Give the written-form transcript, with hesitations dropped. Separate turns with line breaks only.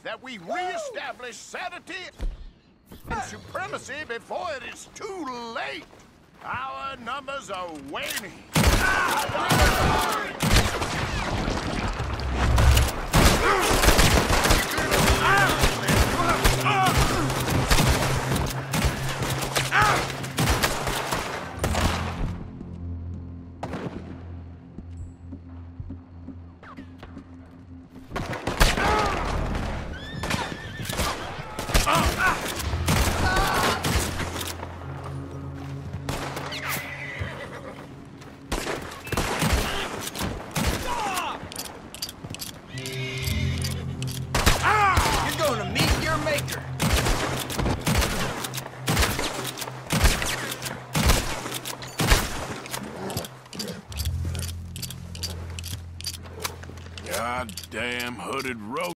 that we reestablish sanity and supremacy before it is too late. Our numbers are waning. Goddamn hooded road.